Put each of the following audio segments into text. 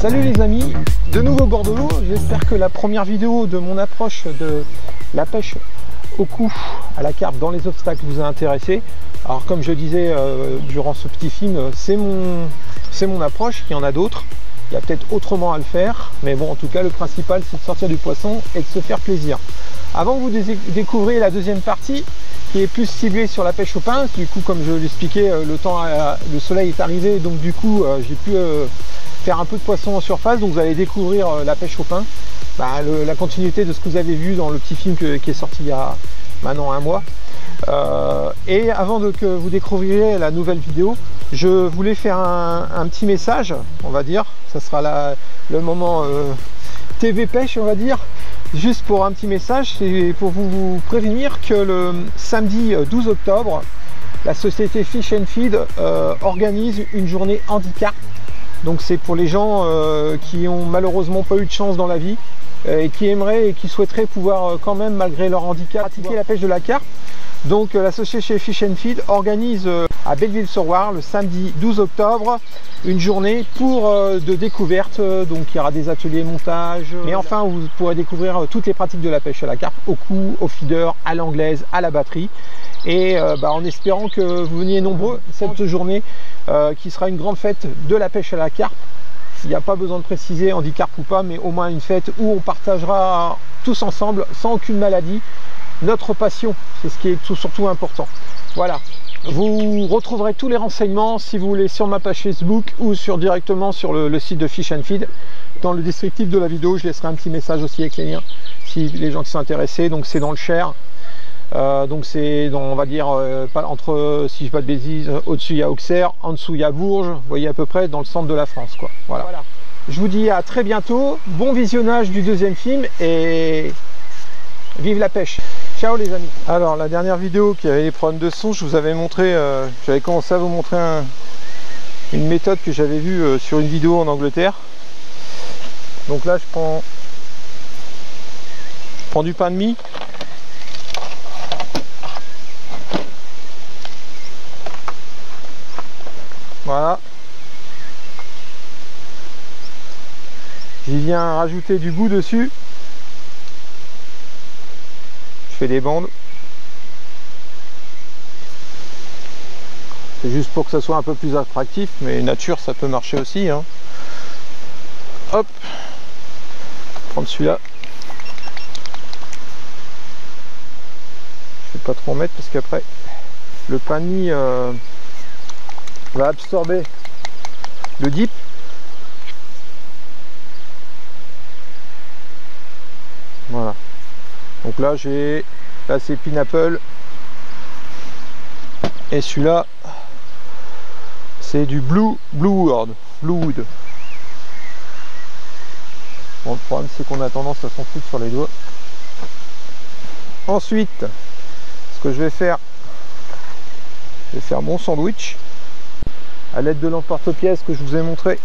Salut les amis, de nouveau bord de l'eau. J'espère que la première vidéo de mon approche de la pêche au coup à la carpe dans les obstacles vous a intéressé. Alors comme je disais durant ce petit film, c'est mon approche, il y en a d'autres. Il y a peut-être autrement à le faire, mais bon, en tout cas, le principal, c'est de sortir du poisson et de se faire plaisir. Avant que vous découvriez la deuxième partie, qui est plus ciblée sur la pêche au pince, du coup, comme je l'expliquais, le soleil est arrivé, donc du coup, j'ai pu faire un peu de poisson en surface, donc vous allez découvrir la pêche au pince, la continuité de ce que vous avez vu dans le petit film qui est sorti il y a maintenant un mois. Et avant que vous découvriez la nouvelle vidéo, je voulais faire un petit message, on va dire, ça sera le moment TV pêche, on va dire, juste pour un petit message, c'est pour vous prévenir que le samedi 12 octobre, la société Fish and Feed organise une journée handicap. Donc c'est pour les gens qui ont malheureusement pas eu de chance dans la vie et qui aimeraient et qui souhaiteraient pouvoir quand même, malgré leur handicap, pratiquer la pêche de la carpe. Donc la société Fish and Feed organise à Belleville-sur-Loire le samedi 12 octobre une journée de découverte. Donc il y aura des ateliers montage, mais enfin vous pourrez découvrir toutes les pratiques de la pêche à la carpe, au coup, au feeder, à l'anglaise, à la batterie. Et en espérant que vous veniez nombreux cette journée qui sera une grande fête de la pêche à la carpe. Il n'y a pas besoin de préciser handicap ou pas, mais au moins une fête où on partagera tous ensemble sans aucune maladie notre passion, c'est ce qui est surtout important. Voilà, vous retrouverez tous les renseignements si vous voulez sur ma page Facebook ou directement sur le site de Fish and Feed. Dans le descriptif de la vidéo, je laisserai un petit message aussi avec les liens si les gens qui sont intéressés. Donc c'est dans le Cher, donc c'est on va dire entre, si je ne dis pas de bêtises, au-dessus il y a Auxerre, en dessous il y a Bourges, vous voyez à peu près dans le centre de la France, quoi. Voilà. Je vous dis à très bientôt, bon visionnage du deuxième film et vive la pêche. Ciao les amis. Alors la dernière vidéo qui avait des problèmes de son, je vous avais montré, j'avais commencé à vous montrer une méthode que j'avais vue sur une vidéo en Angleterre. Donc là je prends du pain de mie. Voilà. J'y viens rajouter du goût dessus. Je fais des bandes. C'est juste pour que ça soit un peu plus attractif, mais nature ça peut marcher aussi, hein. Hop, je vais prendre celui-là. Je vais pas trop en mettre parce qu'après le pain de mie va absorber le dip. Voilà. Donc là c'est Pineapple et celui-là c'est du Bluewood. Bon, le problème c'est qu'on a tendance à s'en foutre sur les doigts. Ensuite, ce que je vais faire mon sandwich à l'aide de l'emporte-pièce que je vous ai montré.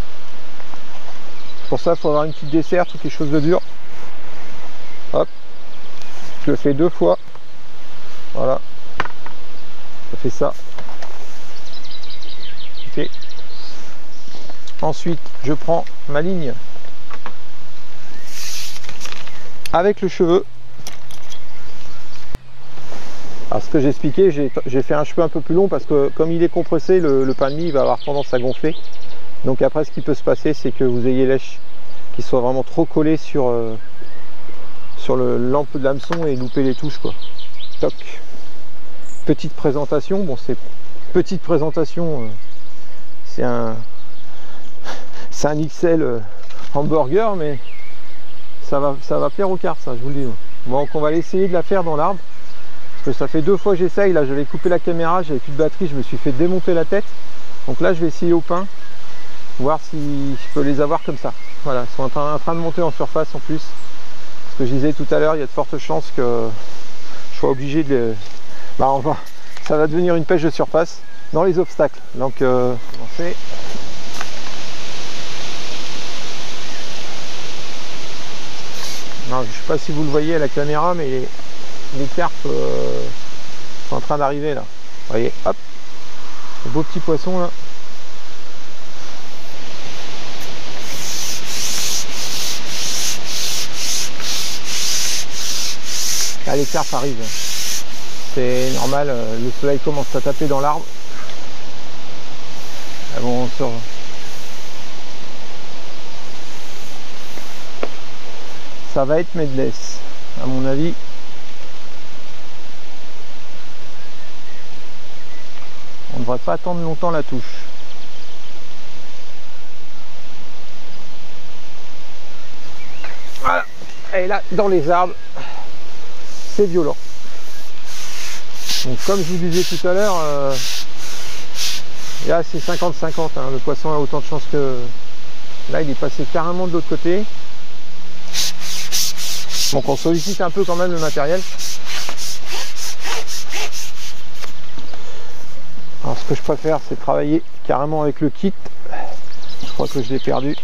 Pour ça il faut avoir une petite desserte ou quelque chose de dur. Hop, je le fais 2 fois, voilà, ça fait ça. Ok. Ensuite, je prends ma ligne avec le cheveu. Alors ce que j'expliquais, j'ai fait un cheveu un peu plus long parce que comme il est compressé, le pain de mie va avoir tendance à gonfler. Donc après, ce qui peut se passer, c'est que vous ayez lèche qui soit vraiment trop collé sur le lampe de l'hameçon et louper les touches, quoi. Toc. Petite présentation, bon c'est petite présentation, c'est un XL hamburger, mais ça va plaire aux cartes, ça je vous le dis. Donc on va essayer de la faire dans l'arbre, parce que ça fait 2 fois que j'essaye. Là j'avais coupé la caméra, j'avais plus de batterie, je me suis fait démonter la tête. Donc là je vais essayer au pain, voir si je peux les avoir comme ça. Voilà, ils sont en train de monter en surface en plus. Ce que je disais tout à l'heure, il y a de fortes chances que je sois obligé de... ça va devenir une pêche de surface dans les obstacles. Donc, non, je ne sais pas si vous le voyez à la caméra, mais les carpes sont en train d'arriver là. Vous voyez, hop, le beau petit poisson là. Là, les carpes arrivent. C'est normal, le soleil commence à taper dans l'arbre. Bon, on sort. Ça va être medless, à mon avis. On ne devrait pas attendre longtemps la touche. Voilà. Et là, dans les arbres, c'est violent. Donc comme je vous disais tout à l'heure, là c'est 50-50, hein, le poisson a autant de chance que... Là il est passé carrément de l'autre côté. Donc on sollicite un peu quand même le matériel. Alors ce que je préfère c'est travailler carrément avec le kit. Je crois que je l'ai perdu.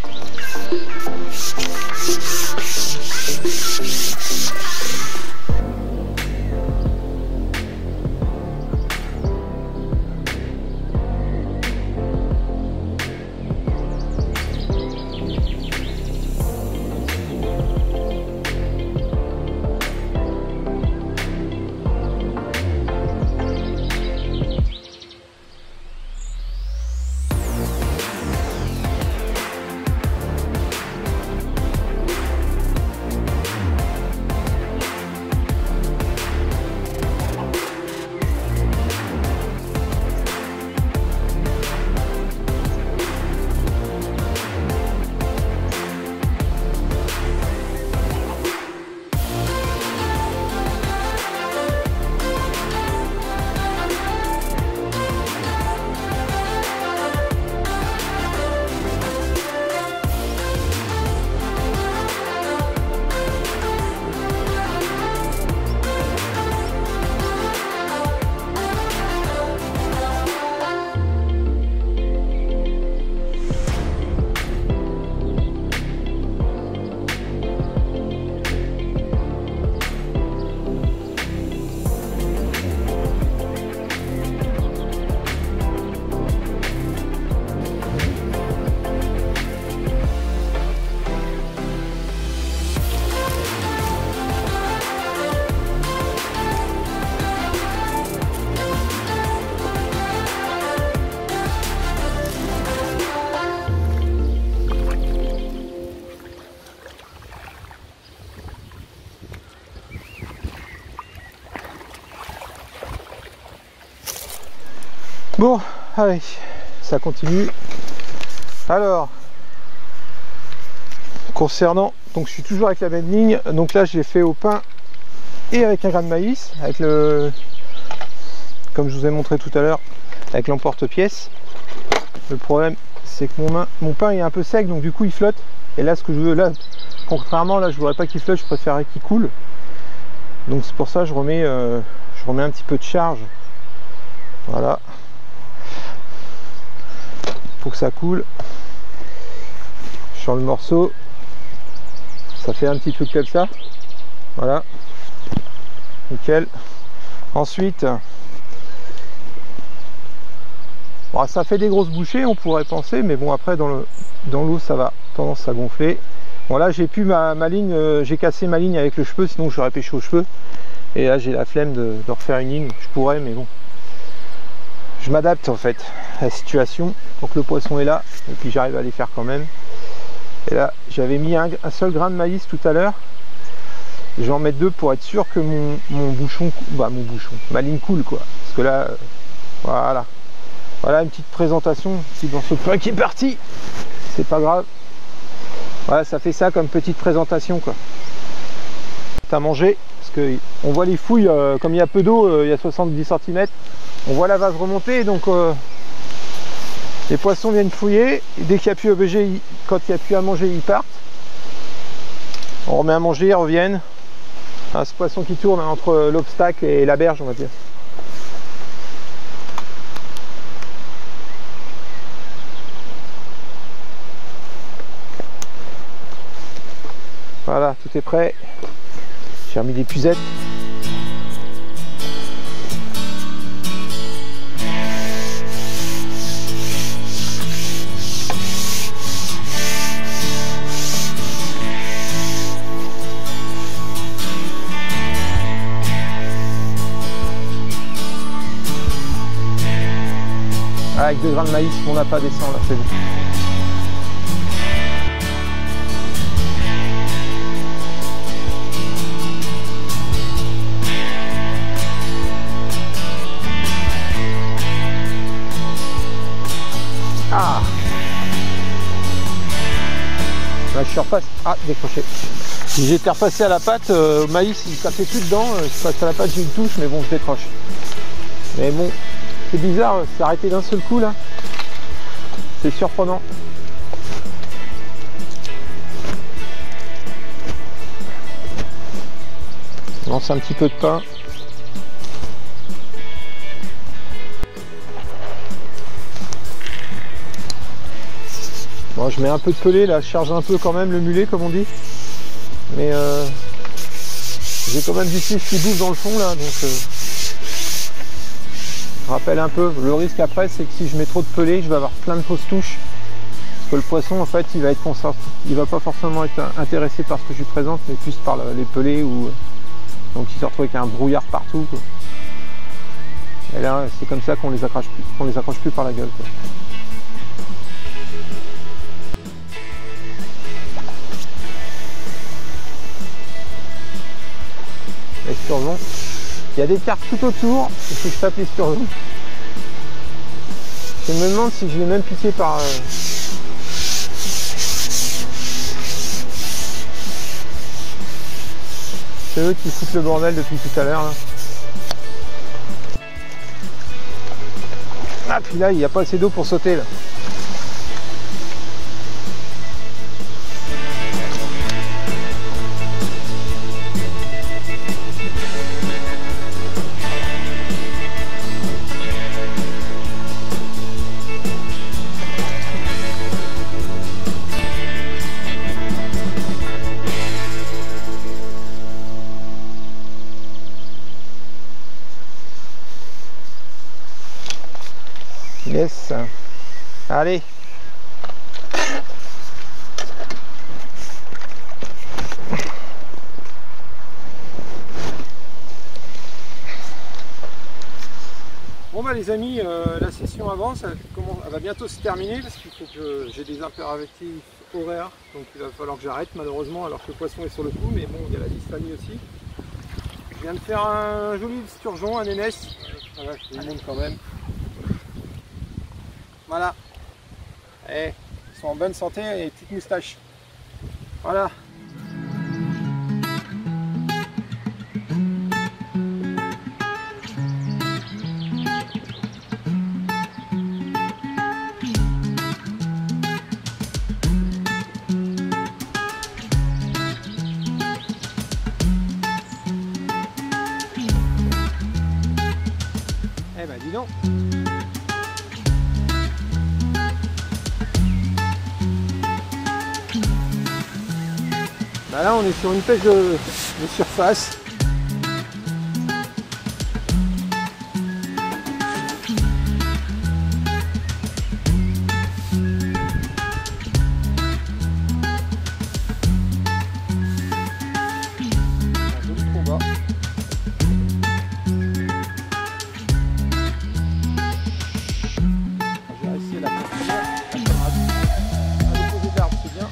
Bon, allez, ça continue. Alors, concernant, donc je suis toujours avec la même ligne. Donc là, j'ai fait au pain et avec un grain de maïs, avec le, comme je vous ai montré tout à l'heure, avec l'emporte-pièce. Le problème, c'est que mon pain est un peu sec, donc du coup, il flotte. Et là, ce que je veux, là, contrairement, là, je voudrais pas qu'il flotte, je préférerais qu'il coule. Donc c'est pour ça, je remets un petit peu de charge. Voilà. Pour que ça coule sur le morceau, ça fait un petit truc comme ça, voilà, nickel. Ensuite, bon, ça fait des grosses bouchées, on pourrait penser, mais bon, après dans l'eau ça va tendance à gonfler. Bon, là j'ai pu ma ligne, j'ai cassé ma ligne avec le cheveu, sinon j'aurais pêché au cheveu, et là j'ai la flemme de refaire une ligne. Je pourrais, mais bon, je m'adapte en fait à la situation. Donc le poisson est là, et puis j'arrive à les faire quand même. Et là j'avais mis un seul grain de maïs tout à l'heure, je vais en mettre deux pour être sûr que mon bouchon, ma ligne coule quoi. Parce que là, voilà une petite présentation ici dans ce pain qui est parti, c'est pas grave. Voilà, ça fait ça comme petite présentation quoi. À manger, parce que on voit les fouilles, comme il y a peu d'eau, il y a 70 cm, on voit la vase remonter, donc les poissons viennent fouiller, et dès qu'il n'y a plus à manger, quand il n'y a plus à manger, ils partent. On remet à manger, ils reviennent. Ah, ce poisson qui tourne entre l'obstacle et la berge, on va dire. Voilà, tout est prêt. J'ai remis des puzettes. Avec 2 grains de maïs, on n'a pas des 100 là, c'est bon. Ah, là, je suis repassé. Ah, décroché. Si j'étais repassé à la pâte, au maïs, il tapait plus dedans. Je passe à la pâte, j'ai une touche, mais bon, je décroche. Mais bon, c'est bizarre, c'est arrêté d'un seul coup là. C'est surprenant. On lance un petit peu de pain. Bon, je mets un peu de pelé là, je charge un peu quand même le mulet comme on dit. Mais j'ai quand même du suif qui bouffe dans le fond là, donc je rappelle un peu. Le risque après c'est que si je mets trop de pelé, je vais avoir plein de fausses touches. Parce que le poisson en fait il va être concentré, il va pas forcément être intéressé par ce que je lui présente, mais plus par les pelés ou donc il se retrouve avec un brouillard partout quoi. Et là c'est comme ça qu'on les accroche plus par la gueule quoi. L'esturgeon. Il y a des carpes tout autour, il faut que je tape l'esturgeon. Je me demande si je l'ai même piqué par... C'est eux qui foutent le bordel depuis tout à l'heure. Ah puis là il n'y a pas assez d'eau pour sauter là. Yes. Allez. Bon bah les amis, la session avance, elle va bientôt se terminer parce qu'il faut que j'ai des impératifs horaires, donc il va falloir que j'arrête malheureusement alors que le poisson est sur le coup, mais bon il y a la liste famille aussi. Je viens de faire un joli sturgeon, un nénès, voilà, je vous le montre quand même. Voilà, et ils sont en bonne santé et des petites moustaches. Voilà. Eh ben dis donc. Bah là on est sur une pêche de surface. Un joli combat. Je vais essayer la continuer. À l'opposé de l'arbre, c'est bien.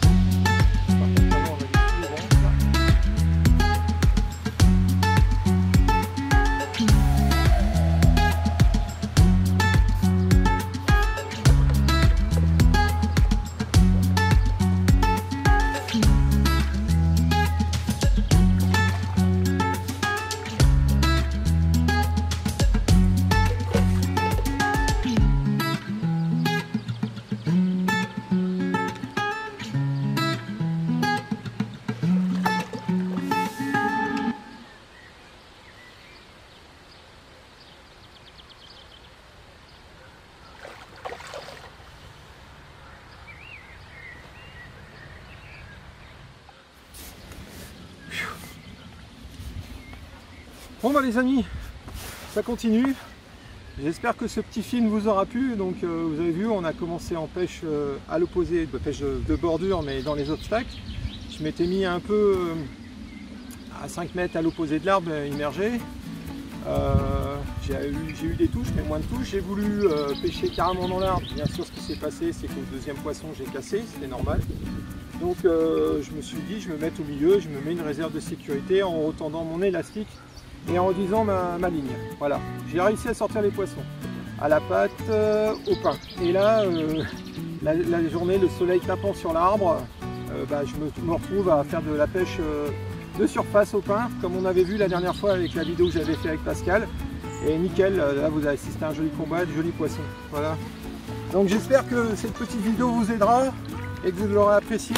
Bon bah les amis, ça continue. J'espère que ce petit film vous aura plu. Donc vous avez vu, on a commencé en pêche à l'opposé, de pêche de bordure, mais dans les obstacles. Je m'étais mis un peu à 5 mètres à l'opposé de l'arbre immergé. J'ai eu des touches, mais moins de touches. J'ai voulu pêcher carrément dans l'arbre. Bien sûr, ce qui s'est passé, c'est qu'au deuxième poisson, j'ai cassé, c'était normal. Donc je me suis dit, je me mets au milieu, je me mets une réserve de sécurité en retendant mon élastique et en réduisant ma ligne. Voilà, j'ai réussi à sortir les poissons à la patte, au pain. Et là, la journée, le soleil tapant sur l'arbre, je me retrouve à faire de la pêche de surface au pain, comme on avait vu la dernière fois avec la vidéo que j'avais fait avec Pascal. Et nickel, là vous avez assisté à un joli combat, de jolis poissons. Voilà. Donc j'espère que cette petite vidéo vous aidera et que vous l'aurez apprécié.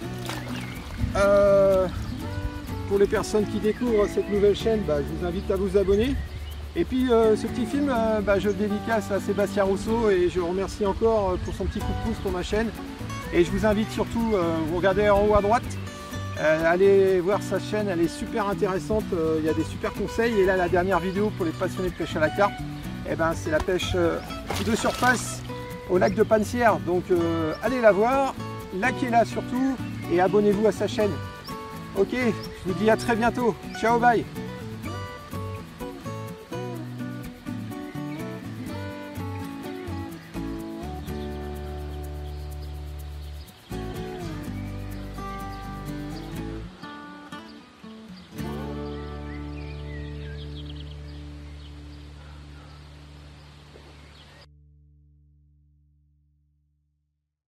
Pour les personnes qui découvrent cette nouvelle chaîne, je vous invite à vous abonner. Et puis ce petit film, je le dédicace à Sébastien Rousseau et je le remercie encore pour son petit coup de pouce pour ma chaîne. Et je vous invite surtout, vous regardez en haut à droite, allez voir sa chaîne, elle est super intéressante, il y a des super conseils. Et là, la dernière vidéo pour les passionnés de pêche à la carpe, c'est la pêche de surface au lac de Pansières. Donc allez la voir, likez-la surtout et abonnez-vous à sa chaîne. Ok, je vous dis à très bientôt. Ciao, bye.